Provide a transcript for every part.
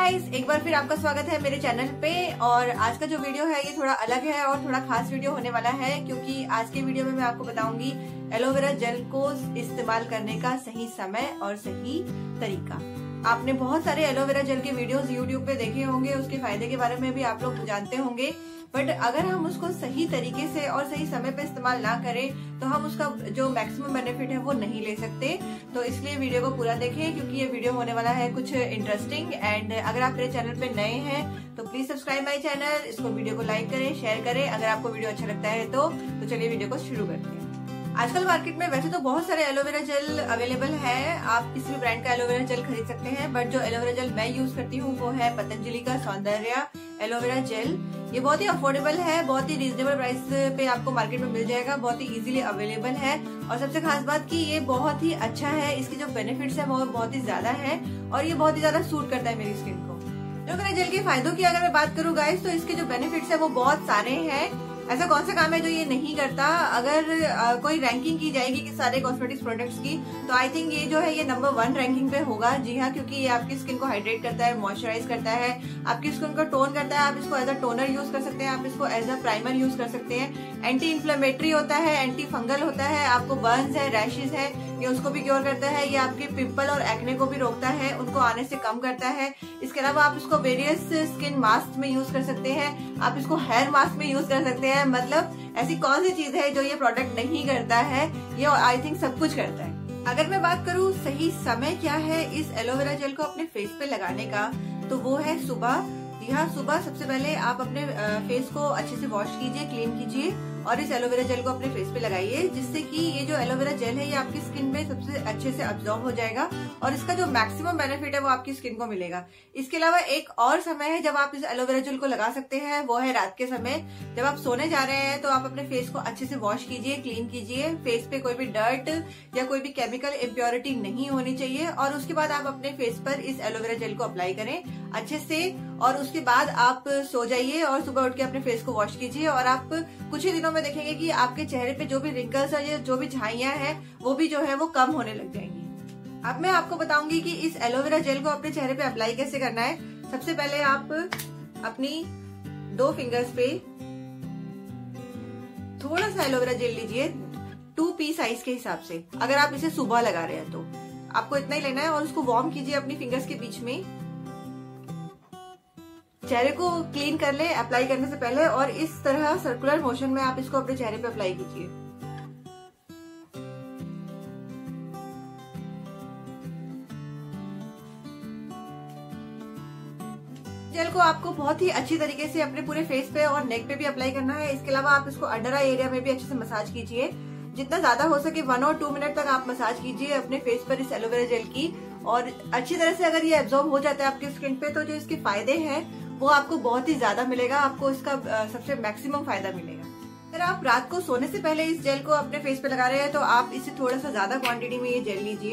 Guys, एक बार फिर आपका स्वागत है मेरे चैनल पे। और आज का जो वीडियो है ये थोड़ा अलग है और थोड़ा खास वीडियो होने वाला है, क्योंकि आज के वीडियो में मैं आपको बताऊंगी एलोवेरा जेल को इस्तेमाल करने का सही समय और सही तरीका। आपने बहुत सारे एलोवेरा जेल के वीडियोस यूट्यूब पे देखे होंगे, उसके फायदे के बारे में भी आप लोग जानते होंगे, बट अगर हम उसको सही तरीके से और सही समय पे इस्तेमाल ना करें तो हम उसका जो मैक्सिमम बेनिफिट है वो नहीं ले सकते। तो इसलिए वीडियो को पूरा देखें, क्योंकि ये वीडियो होने वाला है कुछ इंटरेस्टिंग। एंड अगर आप मेरे चैनल पे नए हैं तो प्लीज सब्सक्राइब माई चैनल, इसको वीडियो को लाइक करें, शेयर करें अगर आपको वीडियो अच्छा लगता है तो चलिए वीडियो को शुरू करते हैं। आजकल मार्केट में वैसे तो बहुत सारे एलोवेरा जेल अवेलेबल है, आप किसी भी ब्रांड का एलोवेरा जेल खरीद सकते हैं, बट जो एलोवेरा जेल मैं यूज करती हूँ वो है पतंजलि का सौंदर्य एलोवेरा जेल। ये बहुत ही अफोर्डेबल है, बहुत ही रीजनेबल प्राइस पे आपको मार्केट में मिल जाएगा, बहुत ही इजीली अवेलेबल है। और सबसे खास बात कि ये बहुत ही अच्छा है, इसके जो बेनिफिट्स है वो बहुत ही ज्यादा है और ये बहुत ही ज्यादा सूट करता है मेरी स्किन को। एलोवेरा जेल के फायदों की अगर मैं बात करूँ गाइस, तो इसके जो बेनिफिट्स है वो बहुत सारे हैं। ऐसा कौन सा काम है जो ये नहीं करता? अगर कोई रैंकिंग की जाएगी कि सारे कॉस्मेटिक्स प्रोडक्ट्स की, तो आई थिंक ये जो है ये नंबर 1 रैंकिंग पे होगा। जी हाँ, क्योंकि ये आपकी स्किन को हाइड्रेट करता है, मॉइस्चराइज करता है, आपकी स्किन को टोन करता है। आप इसको एज अ टोनर यूज कर सकते हैं, आप इसको एज अ प्राइमर यूज कर सकते हैं। एंटी इन्फ्लेमेटरी होता है, एंटी फंगल होता है, आपको बर्न्स है, रैशेज है, ये उसको भी क्योर करता है। ये आपके पिंपल और एक्ने को भी रोकता है, उनको आने से कम करता है। इसके अलावा आप इसको वेरियस स्किन मास्क में यूज कर सकते हैं, आप इसको हेयर मास्क में यूज कर सकते हैं। मतलब ऐसी कौन सी चीज है जो ये प्रोडक्ट नहीं करता है? ये आई थिंक सब कुछ करता है। अगर मैं बात करूँ सही समय क्या है इस एलोवेरा जेल को अपने फेस पे लगाने का, तो वो है सुबह। जी हाँ, सुबह सबसे पहले आप अपने फेस को अच्छे से वॉश कीजिए, क्लीन कीजिए और इस एलोवेरा जेल को अपने फेस पे लगाइए, जिससे कि ये जो एलोवेरा जेल है ये आपकी स्किन में सबसे अच्छे से अब्सॉर्ब हो जाएगा और इसका जो मैक्सिमम बेनिफिट है वो आपकी स्किन को मिलेगा। इसके अलावा एक और समय है जब आप इस एलोवेरा जेल को लगा सकते हैं, वो है रात के समय। जब आप सोने जा रहे हैं तो आप अपने फेस को अच्छे से वॉश कीजिए, क्लीन कीजिए, फेस पे कोई भी डर्ट या कोई भी केमिकल इम्प्योरिटी नहीं होनी चाहिए। और उसके बाद आप अपने फेस पर इस एलोवेरा जेल को अप्लाई करें अच्छे से, और उसके बाद आप सो जाइए और सुबह उठ के अपने फेस को वॉश कीजिए। और आप कुछ ही दिनों में देखेंगे कि आपके चेहरे पे जो भी रिंकल्स है, जो भी झाइयां हैं, वो भी जो है वो कम होने लग जाएंगी। अब मैं आपको बताऊंगी कि इस एलोवेरा जेल को अपने चेहरे पे अप्लाई कैसे करना है। सबसे पहले आप अपनी 2 फिंगर्स पे थोड़ा सा एलोवेरा जेल लीजिए, 2p साइज के हिसाब से। अगर आप इसे सुबह लगा रहे हैं तो आपको इतना ही लेना है और उसको वार्म कीजिए अपनी फिंगर्स के बीच में। चेहरे को क्लीन कर ले अप्लाई करने से पहले, और इस तरह सर्कुलर मोशन में आप इसको अपने चेहरे पे अप्लाई कीजिए। जेल को आपको बहुत ही अच्छी तरीके से अपने पूरे फेस पे और नेक पे भी अप्लाई करना है। इसके अलावा आप इसको अंडर आई एरिया में भी अच्छे से मसाज कीजिए। जितना ज्यादा हो सके 1 और 2 मिनट तक आप मसाज कीजिए अपने फेस पर इस एलोवेरा जेल की, और अच्छी तरह से अगर ये एब्जॉर्ब हो जाता है आपकी स्किन पे तो जो इसके फायदे हैं वो आपको बहुत ही ज्यादा मिलेगा, आपको इसका सबसे मैक्सिमम फायदा मिलेगा। अगर आप रात को सोने से पहले इस जेल को अपने फेस पे लगा रहे हैं तो आप इसे थोड़ा सा ज्यादा क्वांटिटी में ये जेल लीजिए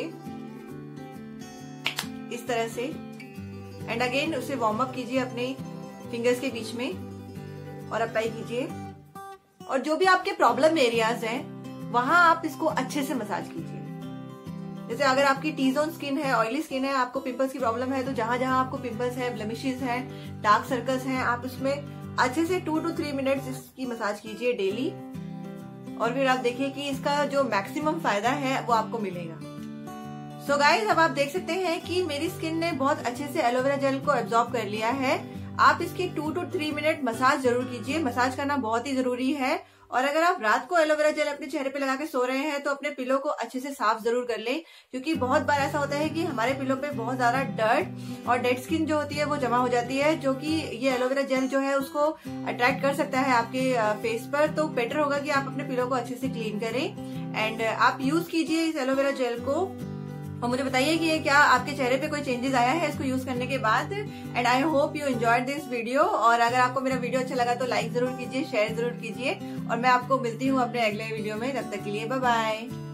इस तरह से, एंड अगेन उसे वार्म अप कीजिए अपने फिंगर्स के बीच में और अप्लाई कीजिए। और जो भी आपके प्रॉब्लम एरियाज हैं वहां आप इसको अच्छे से मसाज कीजिए। जैसे अगर आपकी टी जोन स्किन है, ऑयली स्किन है, आपको पिंपल्स की प्रॉब्लम है, तो जहां जहां आपको पिंपल्स है, ब्लेमिशेस हैं, डार्क सर्कल्स हैं, आप उसमें अच्छे से 2 to 3 मिनट्स इसकी मसाज कीजिए डेली, और फिर आप देखिए कि इसका जो मैक्सिमम फायदा है वो आपको मिलेगा। सो गाइज, अब आप देख सकते हैं कि मेरी स्किन ने बहुत अच्छे से एलोवेरा जेल को एब्जॉर्ब कर लिया है। आप इसके 2 to 3 मिनट मसाज जरूर कीजिए, मसाज करना बहुत ही जरूरी है। और अगर आप रात को एलोवेरा जेल अपने चेहरे पे लगा के सो रहे हैं तो अपने पिलो को अच्छे से साफ जरूर कर लें, क्योंकि बहुत बार ऐसा होता है कि हमारे पिलो पे बहुत ज्यादा डर्ट और डेड स्किन जो होती है वो जमा हो जाती है, जो कि ये एलोवेरा जेल जो है उसको अट्रैक्ट कर सकता है आपके फेस पर। तो बेटर होगा कि आप अपने पिलो को अच्छे से क्लीन करें एंड आप यूज कीजिए इस एलोवेरा जेल को, और मुझे बताइए कि ये क्या आपके चेहरे पे कोई चेंजेस आया है इसको यूज करने के बाद। And I hope you enjoyed this video, और अगर आपको मेरा वीडियो अच्छा लगा तो लाइक जरूर कीजिए, शेयर जरूर कीजिए, और मैं आपको मिलती हूँ अपने अगले वीडियो में। तब तक के लिए बाय बाय।